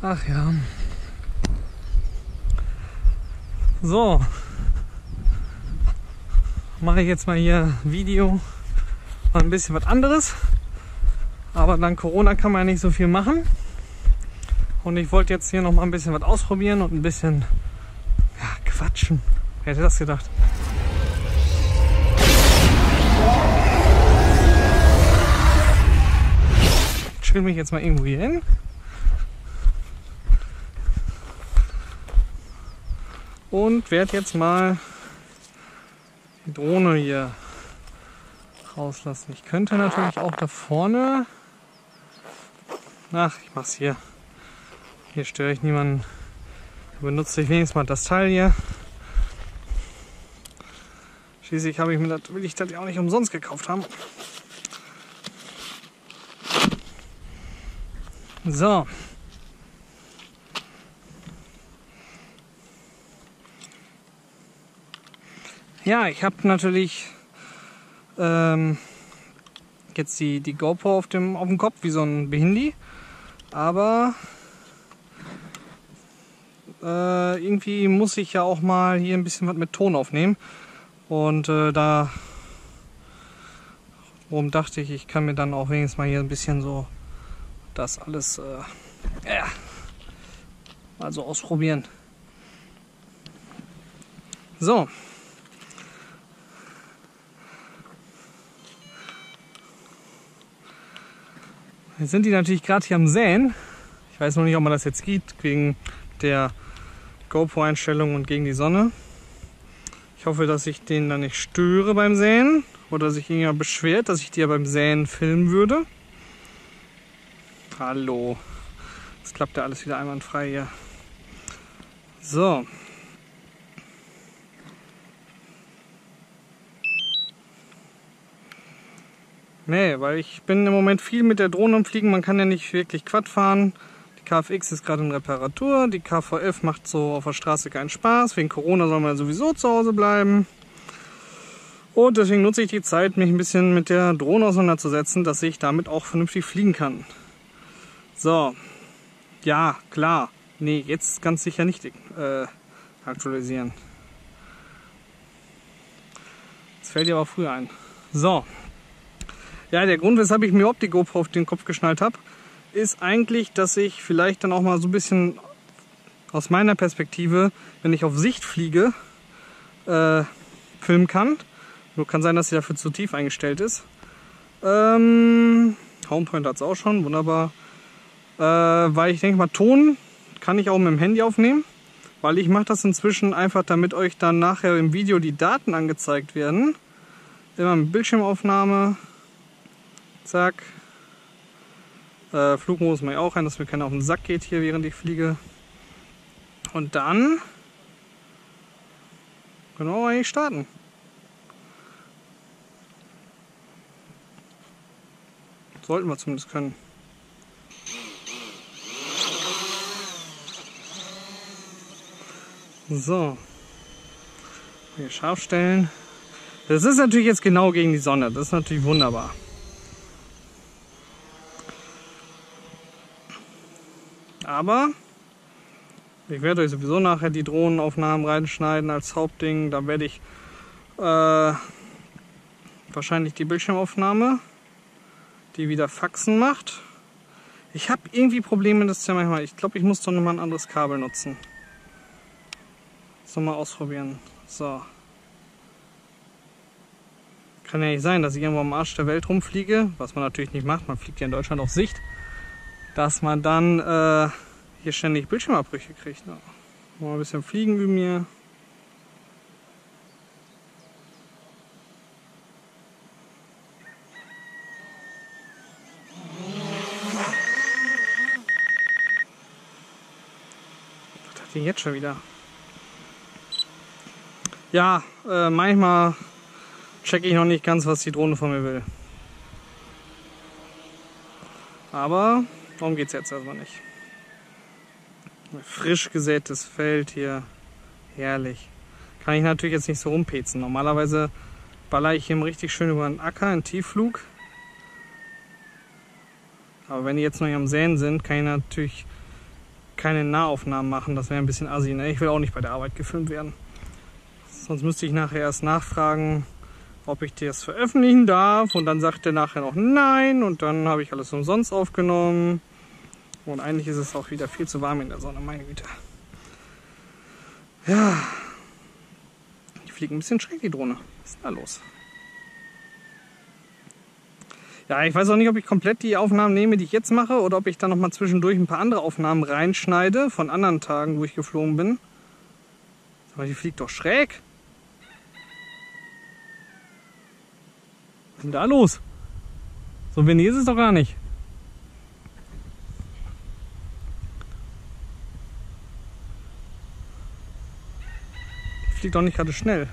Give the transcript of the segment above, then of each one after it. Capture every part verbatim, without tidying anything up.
Ach ja. So. Mache ich jetzt mal hier Video. Mal ein bisschen was anderes. Aber dank Corona kann man ja nicht so viel machen. Und ich wollte jetzt hier noch mal ein bisschen was ausprobieren und ein bisschen ja, quatschen. Wer hätte das gedacht? Ich chill mich jetzt mal irgendwo hier hin. Und werde jetzt mal die Drohne hier rauslassen. Ich könnte natürlich auch da vorne... Ach, ich mach's hier. Hier störe ich niemanden. Benutze ich wenigstens mal das Teil hier. Schließlich habe ich mir das, will ich das ja auch nicht umsonst gekauft haben. So. Ja, ich habe natürlich ähm, jetzt die, die GoPro auf dem, auf dem Kopf, wie so ein Behindi. Aber äh, irgendwie muss ich ja auch mal hier ein bisschen was mit Ton aufnehmen. Und äh, da warum dachte ich, ich kann mir dann auch wenigstens mal hier ein bisschen so das alles äh, ja, mal so ausprobieren. So. Jetzt sind die natürlich gerade hier am Säen. Ich weiß noch nicht, ob man das jetzt geht, wegen der GoPro-Einstellung und gegen die Sonne. Ich hoffe, dass ich den dann nicht störe beim Säen oder sich irgendjemand beschwert, dass ich die ja beim Säen filmen würde. Hallo. Das klappt ja alles wieder einwandfrei hier. So. Nee, weil ich bin im Moment viel mit der Drohne am Fliegen. Man kann ja nicht wirklich Quad fahren. Die K F X ist gerade in Reparatur. Die K V F macht so auf der Straße keinen Spaß. Wegen Corona soll man sowieso zu Hause bleiben. Und deswegen nutze ich die Zeit, mich ein bisschen mit der Drohne auseinanderzusetzen, dass ich damit auch vernünftig fliegen kann. So. Ja, klar. Nee, jetzt ganz sicher nicht äh, aktualisieren. Das fällt dir aber früher ein. So. Ja, der Grund, weshalb ich mir überhaupt die GoPro auf den Kopf geschnallt habe, ist eigentlich, dass ich vielleicht dann auch mal so ein bisschen aus meiner Perspektive, wenn ich auf Sicht fliege, äh, filmen kann. Nur kann sein, dass sie dafür zu tief eingestellt ist. Ähm, Homepoint hat es auch schon, wunderbar. Äh, weil ich denke mal, Ton kann ich auch mit dem Handy aufnehmen. Weil ich mache das inzwischen einfach, damit euch dann nachher im Video die Daten angezeigt werden. Immer mit Bildschirmaufnahme. Zack. Äh, Flugmodus mache ich auch ein, dass mir keiner auf den Sack geht hier, während ich fliege. Und dann können wir eigentlich starten. Sollten wir zumindest können. So. Hier scharf stellen. Das ist natürlich jetzt genau gegen die Sonne. Das ist natürlich wunderbar. Aber ich werde euch sowieso nachher die Drohnenaufnahmen reinschneiden als Hauptding. Da werde ich äh, wahrscheinlich die Bildschirmaufnahme, die wieder Faxen macht. Ich habe irgendwie Probleme, das ja manchmal. Ich glaube, ich muss doch nochmal ein anderes Kabel nutzen. Das nochmal ausprobieren. So. Kann ja nicht sein, dass ich irgendwo am Arsch der Welt rumfliege, was man natürlich nicht macht. Man fliegt ja in Deutschland auf Sicht. Dass man dann äh, hier ständig Bildschirmabbrüche kriegt. Ne? Mal ein bisschen fliegen üben hier. Was hat die jetzt schon wieder? Ja, äh, manchmal checke ich noch nicht ganz, was die Drohne von mir will. Aber darum geht es jetzt erstmal nicht. Ein frisch gesätes Feld hier. Herrlich. Kann ich natürlich jetzt nicht so rumpezen. Normalerweise baller ich hier richtig schön über den Acker in Tiefflug. Aber wenn die jetzt noch am Säen sind, kann ich natürlich keine Nahaufnahmen machen. Das wäre ein bisschen assi, ne? Ich will auch nicht bei der Arbeit gefilmt werden. Sonst müsste ich nachher erst nachfragen, ob ich das veröffentlichen darf. Und dann sagt er nachher noch nein. Und dann habe ich alles umsonst aufgenommen. Und eigentlich ist es auch wieder viel zu warm in der Sonne, meine Güte. Ja. Die fliegt ein bisschen schräg, die Drohne. Was ist denn da los? Ja, ich weiß auch nicht, ob ich komplett die Aufnahmen nehme, die ich jetzt mache, oder ob ich dann nochmal zwischendurch ein paar andere Aufnahmen reinschneide von anderen Tagen, wo ich geflogen bin. Aber die fliegt doch schräg. Was ist denn da los? So wenig ist es doch gar nicht. Die fliegt doch nicht gerade schnell.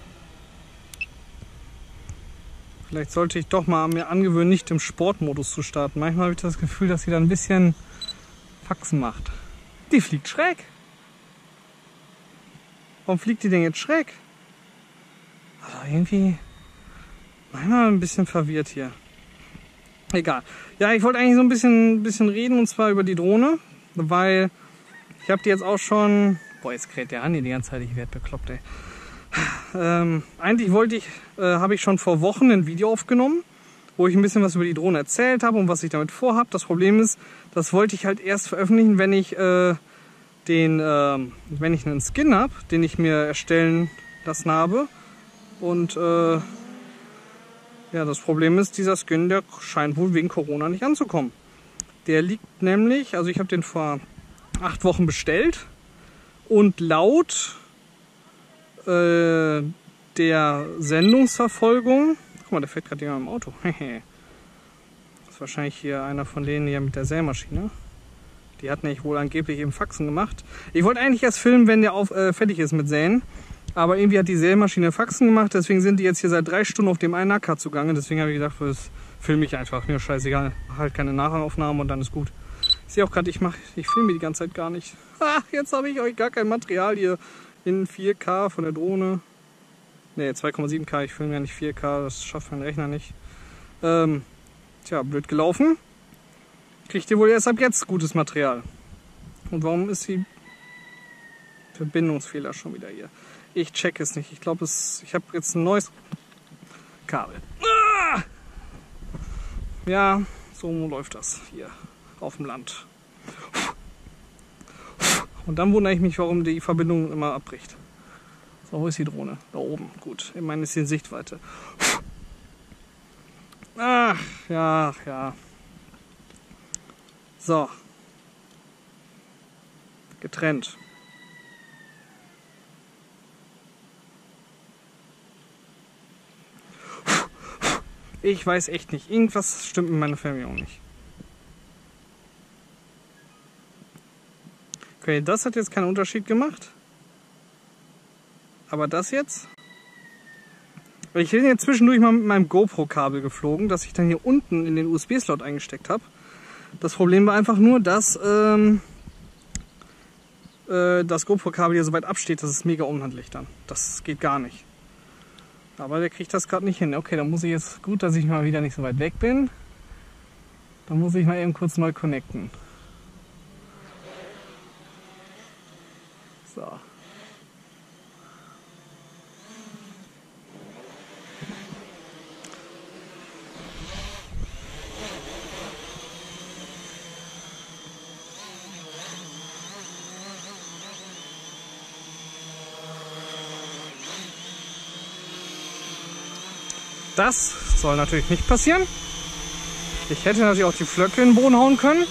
Vielleicht sollte ich doch mal mir angewöhnen, nicht im Sportmodus zu starten. Manchmal habe ich das Gefühl, dass sie da ein bisschen Faxen macht. Die fliegt schräg. Warum fliegt die denn jetzt schräg? Also irgendwie manchmal ein bisschen verwirrt hier. Egal. Ja, ich wollte eigentlich so ein bisschen, bisschen reden, und zwar über die Drohne, weil ich habe die jetzt auch schon... Boah, jetzt kräht der Andi die ganze Zeit, ich werde bekloppt, ey. Ähm, eigentlich wollte ich, äh, habe ich schon vor Wochen ein Video aufgenommen, wo ich ein bisschen was über die Drohne erzählt habe und was ich damit vorhabe. Das Problem ist, das wollte ich halt erst veröffentlichen, wenn ich äh, den, äh, wenn ich einen Skin habe, den ich mir erstellen lassen habe. Und äh, ja, das Problem ist, dieser Skin, der scheint wohl wegen Corona nicht anzukommen. Der liegt nämlich, also ich habe den vor acht Wochen bestellt und laut der Sendungsverfolgung. Guck mal, der fährt gerade jemand im Auto. Das ist wahrscheinlich hier einer von denen hier mit der Sämaschine. Die hat nämlich wohl angeblich eben Faxen gemacht. Ich wollte eigentlich erst filmen, wenn der auf, äh, fertig ist mit Säen. Aber irgendwie hat die Sämaschine Faxen gemacht. Deswegen sind die jetzt hier seit drei Stunden auf dem einen Acker zugange. Deswegen habe ich gedacht, das filme ich einfach. Mir scheißegal. Mach halt keine Nachaufnahmen und dann ist gut. Ich sehe auch gerade, ich mache, ich filme die ganze Zeit gar nicht. Ach, jetzt habe ich euch gar kein Material hier. In vier K von der Drohne. Ne, zwei Komma sieben K, ich filme ja nicht vier K, das schafft mein Rechner nicht. Ähm, tja, blöd gelaufen. Kriegt ihr wohl erst ab jetzt gutes Material. Und warum ist die Verbindungsfehler schon wieder hier? Ich check es nicht. Ich glaube, es, ich habe jetzt ein neues Kabel. Ah! Ja, so läuft das hier auf dem Land. Und dann wundere ich mich, warum die Verbindung immer abbricht. So, wo ist die Drohne? Da oben. Gut, ich meine, ist die in Sichtweite. Ach, ja, ja. So. Getrennt. Ich weiß echt nicht. Irgendwas stimmt mit meiner Fernbedienung nicht. Okay, das hat jetzt keinen Unterschied gemacht. Aber das jetzt? Ich bin jetzt zwischendurch mal mit meinem GoPro-Kabel geflogen, das ich dann hier unten in den U S B-Slot eingesteckt habe. Das Problem war einfach nur, dass ähm, äh, das GoPro-Kabel hier so weit absteht, das ist mega unhandlich dann. Das geht gar nicht. Aber der kriegt das gerade nicht hin. Okay, dann muss ich jetzt, gut, dass ich mal wieder nicht so weit weg bin. Dann muss ich mal eben kurz neu connecten. So. Das soll natürlich nicht passieren. Ich hätte natürlich auch die Flöcke in den Boden hauen können.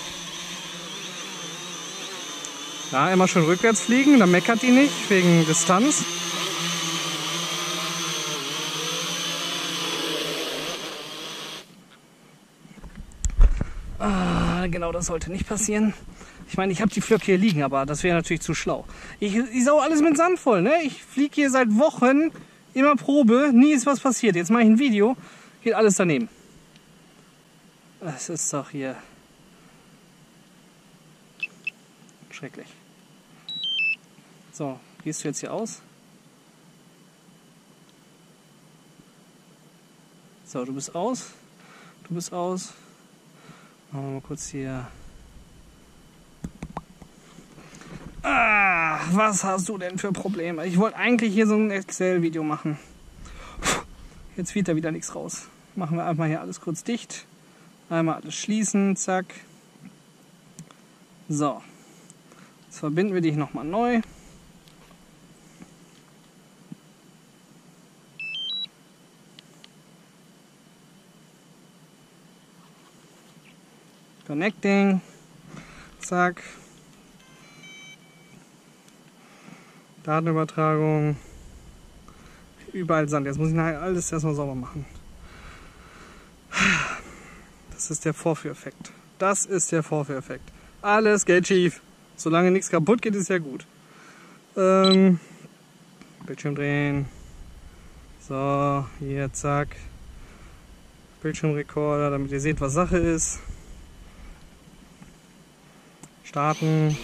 Ja, immer schön rückwärts fliegen, dann meckert die nicht, wegen Distanz. Ah, genau, das sollte nicht passieren. Ich meine, ich habe die Flöcke hier liegen, aber das wäre natürlich zu schlau. Ich, ich sau alles mit Sand voll, ne? Ich fliege hier seit Wochen, immer Probe, nie ist was passiert. Jetzt mache ich ein Video, geht alles daneben. Das ist doch hier schrecklich. So, gehst du jetzt hier aus? So, du bist aus. Du bist aus. Machen wir mal kurz hier. Ah, was hast du denn für Probleme? Ich wollte eigentlich hier so ein Excel-Video machen. Jetzt wird da wieder nichts raus. Machen wir einfach hier alles kurz dicht. Einmal alles schließen, zack. So. Jetzt verbinden wir dich nochmal neu. Connecting. Zack. Datenübertragung. Überall Sand. Jetzt muss ich nachher alles erstmal sauber machen. Das ist der Vorführeffekt. Das ist der Vorführeffekt. Alles geht schief. Solange nichts kaputt geht, ist ja gut. Ähm, Bildschirm drehen. So, hier, zack. Bildschirmrekorder, damit ihr seht, was Sache ist. Starten.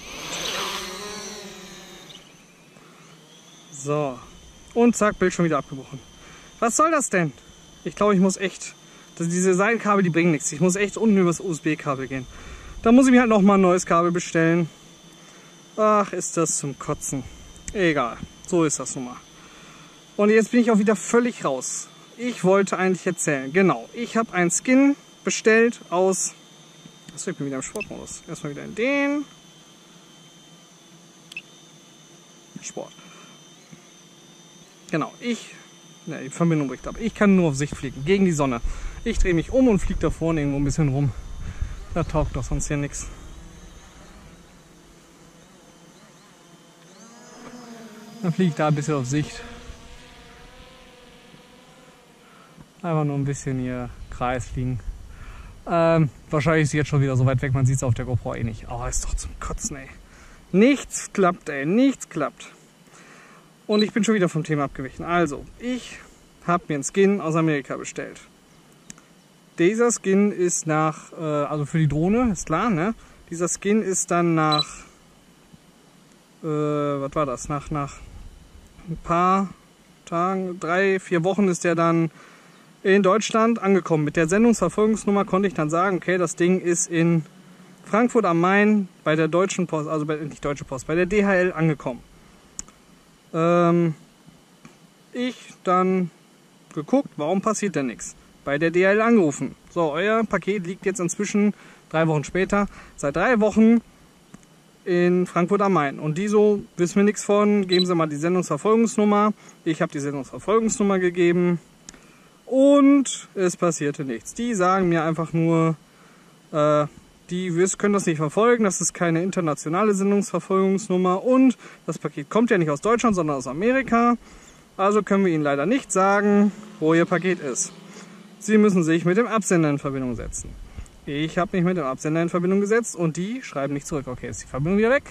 So. Und zack, Bildschirm wieder abgebrochen. Was soll das denn? Ich glaube, ich muss echt... Das, diese Seilkabel, die bringen nichts. Ich muss echt unten übers U S B-Kabel gehen. Da muss ich mir halt nochmal ein neues Kabel bestellen. Ach, ist das zum Kotzen. Egal. So ist das nun mal. Und jetzt bin ich auch wieder völlig raus. Ich wollte eigentlich erzählen. Genau. Ich habe einen Skin bestellt aus... Achso, ich bin wieder im Sportmodus. Erstmal wieder in den... Sport. Genau, ich, ne, die Verbindung bricht ab. Ich kann nur auf Sicht fliegen, gegen die Sonne. Ich drehe mich um und fliege da vorne irgendwo ein bisschen rum. Da taugt doch sonst hier nichts. Dann fliege ich da ein bisschen auf Sicht. Einfach nur ein bisschen hier Kreis fliegen. Ähm, wahrscheinlich ist sie jetzt schon wieder so weit weg, man sieht es auf der GoPro eh nicht. Aber ist doch zum Kotzen, ey. Nichts klappt, ey, nichts klappt. Und ich bin schon wieder vom Thema abgewichen. Also, ich habe mir einen Skin aus Amerika bestellt. Dieser Skin ist nach, äh, also für die Drohne, ist klar, ne? Dieser Skin ist dann nach, äh, was war das? Nach, nach ein paar Tagen, drei, vier Wochen ist der dann in Deutschland angekommen. Mit der Sendungsverfolgungsnummer konnte ich dann sagen, okay, das Ding ist in Frankfurt am Main bei der Deutschen Post, also bei, nicht Deutsche Post, bei der D H L angekommen. Ähm, ich dann geguckt, warum passiert denn nichts? Bei der D H L angerufen. So, euer Paket liegt jetzt inzwischen drei Wochen später, seit drei Wochen in Frankfurt am Main. Und die so, wissen wir nichts von, geben Sie mal die Sendungsverfolgungsnummer. Ich habe die Sendungsverfolgungsnummer gegeben und es passierte nichts. Die sagen mir einfach nur, äh, die wir können das nicht verfolgen, das ist keine internationale Sendungsverfolgungsnummer und das Paket kommt ja nicht aus Deutschland, sondern aus Amerika. Also können wir Ihnen leider nicht sagen, wo Ihr Paket ist. Sie müssen sich mit dem Absender in Verbindung setzen. Ich habe mich mit dem Absender in Verbindung gesetzt und die schreiben nicht zurück. Okay, ist die Verbindung wieder weg.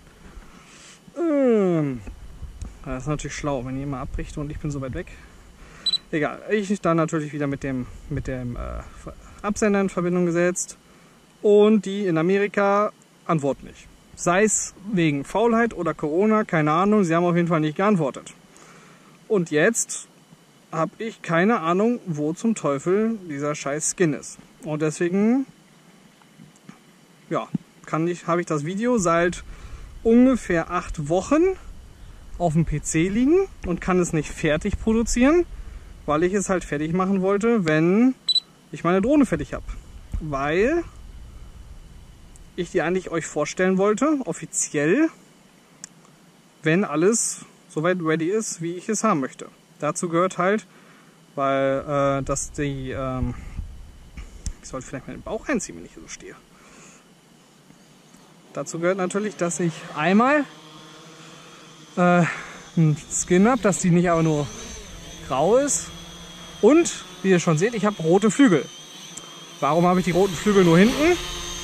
Ähm, das ist natürlich schlau, wenn ihr mal abbricht und ich bin so weit weg. Egal, ich dann natürlich wieder mit dem, mit dem äh, Absender in Verbindung gesetzt. Und die in Amerika antworten nicht. Sei es wegen Faulheit oder Corona, keine Ahnung, sie haben auf jeden Fall nicht geantwortet. Und jetzt habe ich keine Ahnung, wo zum Teufel dieser scheiß Skin ist. Und deswegen, ja, kann ich, habe ich das Video seit ungefähr acht Wochen auf dem P C liegen und kann es nicht fertig produzieren, weil ich es halt fertig machen wollte, wenn ich meine Drohne fertig habe. Weil ich die eigentlich euch vorstellen wollte, offiziell, wenn alles soweit ready ist, wie ich es haben möchte. Dazu gehört halt, weil äh, dass die, ähm, ich sollte vielleicht mal den Bauch einziehen, wenn ich hier so stehe. Dazu gehört natürlich, dass ich einmal äh, einen Skin habe, dass die nicht aber nur grau ist. Und, wie ihr schon seht, ich habe rote Flügel. Warum habe ich die roten Flügel nur hinten?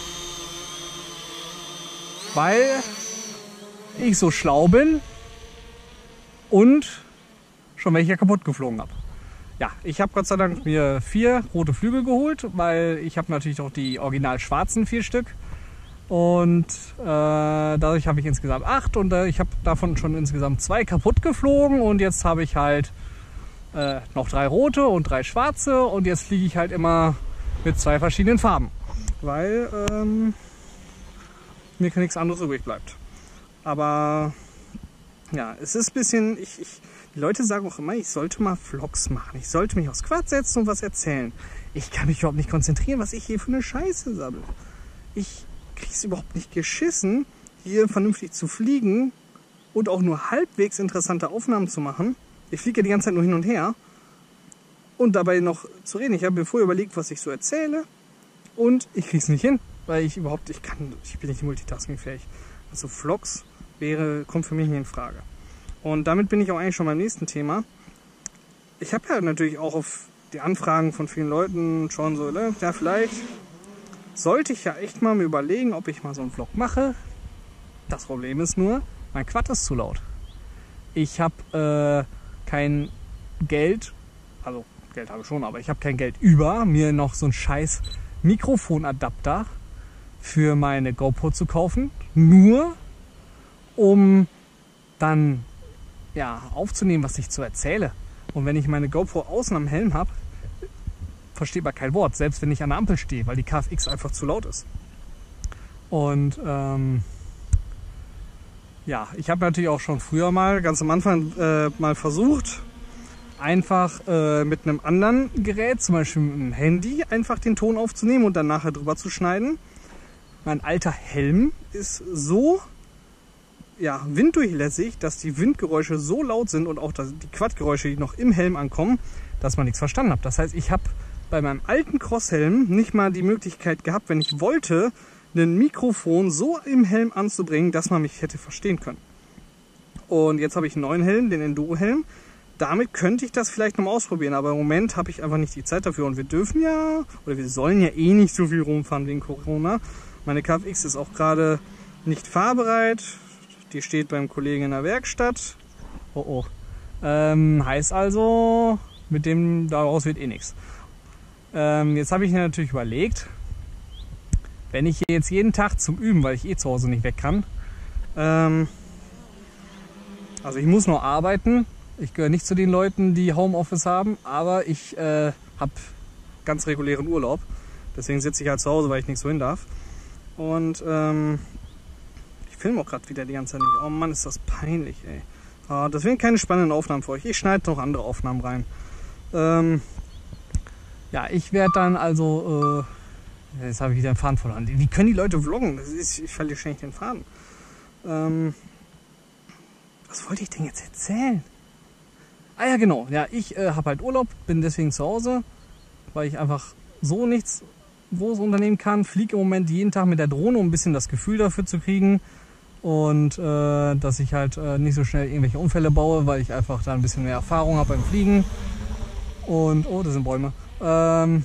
Weil ich so schlau bin und schon welche kaputt geflogen habe. Ja, ich habe Gott sei Dank mir vier rote Flügel geholt, weil ich habe natürlich auch die original schwarzen vier Stück. Und äh, dadurch habe ich insgesamt acht und äh, ich habe davon schon insgesamt zwei kaputt geflogen. Und jetzt habe ich halt äh, noch drei rote und drei schwarze und jetzt fliege ich halt immer mit zwei verschiedenen Farben. Weil... Ähm, mir nichts anderes übrig bleibt. Aber ja, es ist ein bisschen, ich, ich, die Leute sagen auch immer, ich sollte mal Vlogs machen. Ich sollte mich aufs Quad setzen und was erzählen. Ich kann mich überhaupt nicht konzentrieren, was ich hier für eine Scheiße sammle. Ich krieg's überhaupt nicht geschissen, hier vernünftig zu fliegen und auch nur halbwegs interessante Aufnahmen zu machen. Ich fliege ja die ganze Zeit nur hin und her und dabei noch zu reden. Ich habe mir vorher überlegt, was ich so erzähle und ich krieg's nicht hin, weil ich überhaupt, ich kann, ich bin nicht multitaskingfähig. Also Vlogs wäre, kommt für mich nicht in Frage. Und damit bin ich auch eigentlich schon beim nächsten Thema. Ich habe ja natürlich auch auf die Anfragen von vielen Leuten schon so, ja vielleicht sollte ich ja echt mal mir überlegen, ob ich mal so einen Vlog mache. Das Problem ist nur, mein Quad ist zu laut. Ich habe äh, kein Geld, also Geld habe ich schon, aber ich habe kein Geld über, mir noch so einen scheiß Mikrofonadapter für meine GoPro zu kaufen. Nur um dann ja, aufzunehmen, was ich zu erzähle. Und wenn ich meine GoPro außen am Helm habe, versteht man kein Wort, selbst wenn ich an der Ampel stehe, weil die K F X einfach zu laut ist. Und ähm, ja, ich habe natürlich auch schon früher mal, ganz am Anfang äh, mal versucht, einfach äh, mit einem anderen Gerät, zum Beispiel mit einem Handy, einfach den Ton aufzunehmen und dann nachher drüber zu schneiden. Mein alter Helm ist so ja, winddurchlässig, dass die Windgeräusche so laut sind und auch die Quadgeräusche, die noch im Helm ankommen, dass man nichts verstanden hat. Das heißt, ich habe bei meinem alten Crosshelm nicht mal die Möglichkeit gehabt, wenn ich wollte, ein Mikrofon so im Helm anzubringen, dass man mich hätte verstehen können. Und jetzt habe ich einen neuen Helm, den Enduro-Helm. Damit könnte ich das vielleicht noch mal ausprobieren, aber im Moment habe ich einfach nicht die Zeit dafür. Und wir dürfen ja, oder wir sollen ja eh nicht so viel rumfahren wegen Corona. Meine K F X ist auch gerade nicht fahrbereit. Die steht beim Kollegen in der Werkstatt. Oh oh. Ähm, heißt also, mit dem daraus wird eh nichts. Ähm, jetzt habe ich mir natürlich überlegt, wenn ich jetzt jeden Tag zum Üben, weil ich eh zu Hause nicht weg kann, ähm, also ich muss noch arbeiten. Ich gehöre nicht zu den Leuten, die Homeoffice haben, aber ich äh, habe ganz regulären Urlaub. Deswegen sitze ich halt zu Hause, weil ich nicht so hin darf. Und ähm, ich filme auch gerade wieder die ganze Zeit nicht. Oh Mann, ist das peinlich, ey. Oh, das wären keine spannenden Aufnahmen für euch. Ich schneide noch andere Aufnahmen rein. Ähm, ja, ich werde dann also... Äh, jetzt habe ich wieder den Faden verloren. Wie können die Leute vloggen? Das ist, ich verliere ständig den Faden. Ähm, was wollte ich denn jetzt erzählen? Ah ja, genau. Ja, ich äh, habe halt Urlaub, bin deswegen zu Hause, weil ich einfach so nichts groß unternehmen kann. Fliege im Moment jeden Tag mit der Drohne, um ein bisschen das Gefühl dafür zu kriegen. Und äh, dass ich halt äh, nicht so schnell irgendwelche Unfälle baue, weil ich einfach da ein bisschen mehr Erfahrung habe beim Fliegen. Und, oh, das sind Bäume. Ähm,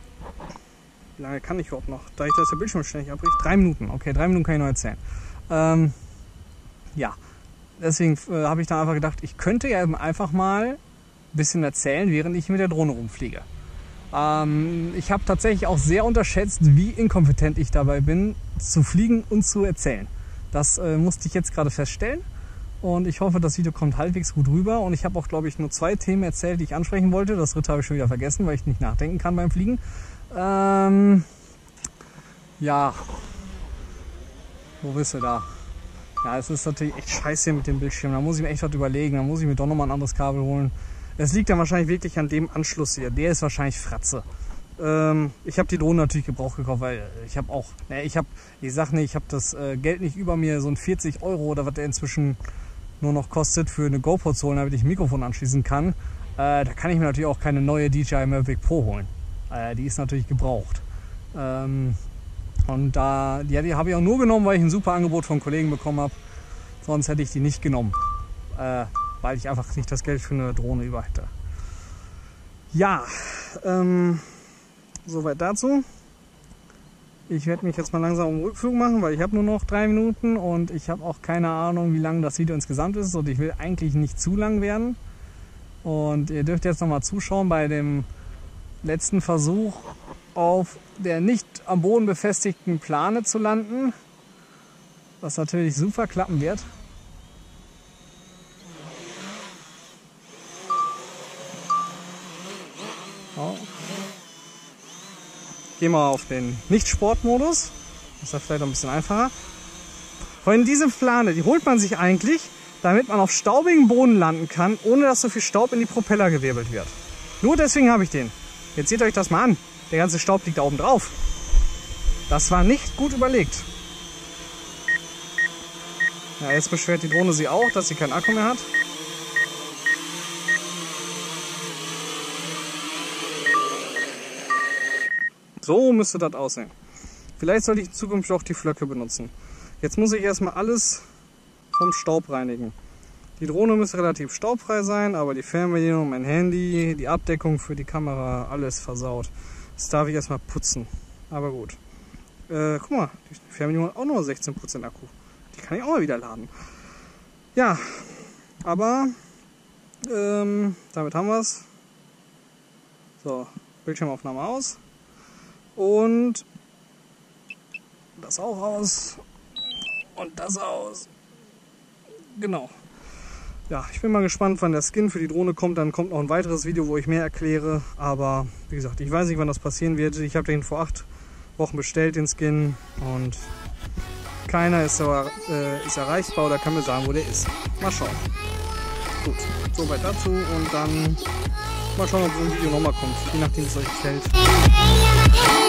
wie lange kann ich überhaupt noch? Da ich das der Bildschirm ständig abbricht. Drei Minuten. Okay, drei Minuten kann ich noch erzählen. Ähm, ja. Deswegen äh, habe ich dann einfach gedacht, ich könnte ja eben einfach mal ein bisschen erzählen, während ich mit der Drohne rumfliege. Ähm, ich habe tatsächlich auch sehr unterschätzt, wie inkompetent ich dabei bin, zu fliegen und zu erzählen. Das äh, musste ich jetzt gerade feststellen und ich hoffe, das Video kommt halbwegs gut rüber. Und ich habe auch, glaube ich, nur zwei Themen erzählt, die ich ansprechen wollte. Das dritte habe ich schon wieder vergessen, weil ich nicht nachdenken kann beim Fliegen. Ähm, ja, wo bist du da? Ja, es ist natürlich echt scheiße hier mit dem Bildschirm. Da muss ich mir echt was überlegen. Da muss ich mir doch nochmal ein anderes Kabel holen. Es liegt dann wahrscheinlich wirklich an dem Anschluss hier. Der ist wahrscheinlich Fratze. Ähm, ich habe die Drohne natürlich gebraucht gekauft, weil ich habe auch, äh, ich habe, ich sag nicht, ich habe das äh, Geld nicht über mir, so ein vierzig Euro oder was der inzwischen nur noch kostet, für eine GoPro zu holen, damit ich ein Mikrofon anschließen kann. Äh, da kann ich mir natürlich auch keine neue D J I Mavic Pro holen. Äh, die ist natürlich gebraucht. Ähm, Und da, die, die habe ich auch nur genommen, weil ich ein super Angebot von Kollegen bekommen habe. Sonst hätte ich die nicht genommen, äh, weil ich einfach nicht das Geld für eine Drohne über hätte. Ja, ähm, soweit dazu. Ich werde mich jetzt mal langsam um den Rückflug machen, weil ich habe nur noch drei Minuten und ich habe auch keine Ahnung, wie lang das Video insgesamt ist. Und ich will eigentlich nicht zu lang werden. Und ihr dürft jetzt nochmal zuschauen bei dem letzten Versuch, auf der nicht am Boden befestigten Plane zu landen, was natürlich super klappen wird. Oh. Gehen wir auf den Nicht-Sport-Modus, das ist ja vielleicht ein bisschen einfacher. Freunde, diese Plane, die holt man sich eigentlich, damit man auf staubigen Boden landen kann, ohne dass so viel Staub in die Propeller gewirbelt wird. Nur deswegen habe ich den. Jetzt seht euch das mal an. Der ganze Staub liegt da oben drauf. Das war nicht gut überlegt. Ja, jetzt beschwert die Drohne sie auch, dass sie keinen Akku mehr hat. So müsste das aussehen. Vielleicht sollte ich in Zukunft auch die Flöcke benutzen. Jetzt muss ich erstmal alles vom Staub reinigen. Die Drohne müsste relativ staubfrei sein, aber die Fernbedienung, mein Handy, die Abdeckung für die Kamera, alles versaut. Das darf ich erstmal putzen. Aber gut. Äh, guck mal, die Fernbedienung hat auch nur sechzehn Prozent Akku. Die kann ich auch mal wieder laden. Ja, aber ähm, damit haben wir es. So, Bildschirmaufnahme aus. Und das auch aus. Und das aus. Genau. Ja, ich bin mal gespannt, wann der Skin für die Drohne kommt. Dann kommt noch ein weiteres Video, wo ich mehr erkläre. Aber wie gesagt, ich weiß nicht, wann das passieren wird. Ich habe den vor acht Wochen bestellt, den Skin. Und keiner ist, aber, äh, ist erreichbar oder kann mir sagen, wo der ist. Mal schauen. Gut, soweit dazu. Und dann mal schauen, ob so ein Video nochmal kommt. Je nachdem, es euch gefällt.